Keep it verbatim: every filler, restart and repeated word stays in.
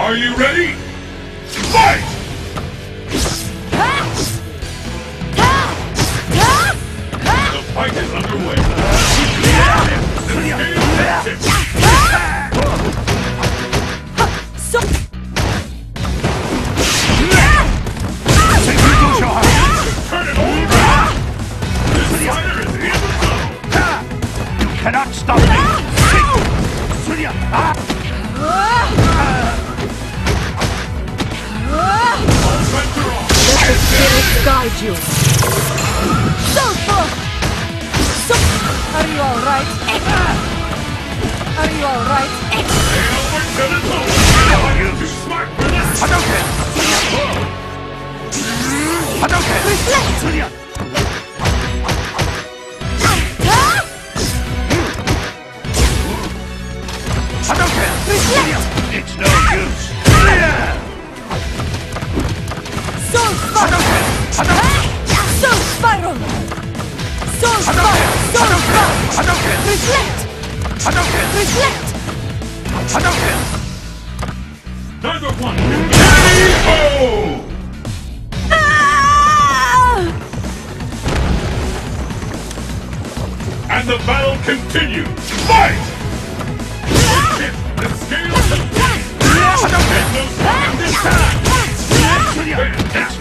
Are you ready? Fight! The fight is underway. So Turn it all around! This fighter is in the zone! You cannot stop me! All bets are off! let the spirits guide you. So far. So are you all right? Are you all right? Stay over to the zone! You're too smart for this! Hadouken! Hadouken! Reflect. Hadouken! Reflect. It's no use! Soul spiral. Hadouken! Soul spiral. Soul spiral. Soul spiral. Hadouken! Reflect. Hadouken! Reflect. Hadouken! Number one! K O! Ah! And the battle continues! Fight! The scales have changed! There's no stopping this time!